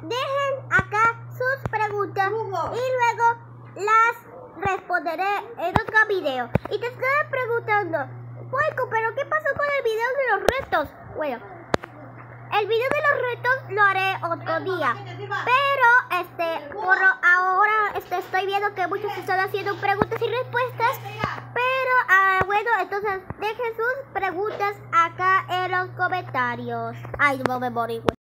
dejen acá sus preguntas y luego las responderé en otro video. Y te estaré preguntando, Puerco, ¿pero qué pasó con el video de los retos? Bueno, el video de los retos lo haré otro día. Pero por ahora estoy viendo que muchos están haciendo preguntas y respuestas. Pero bueno, entonces dejen sus preguntas acá en los comentarios. Ay, no me morí, güey.